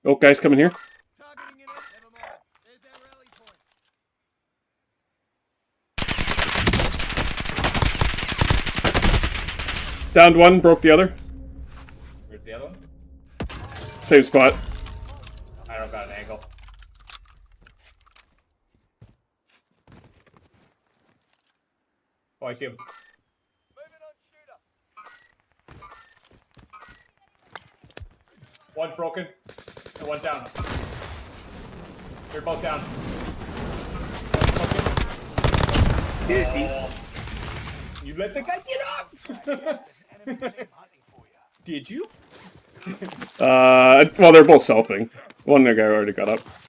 Oh, guys coming here. Downed one, broke the other. Where's the other one? Same spot. I don't got an angle. Oh, I see him. One broken and one down. They're both down. Oh. You let the guy get up! Did you? Well, they're both selfing. One guy already got up.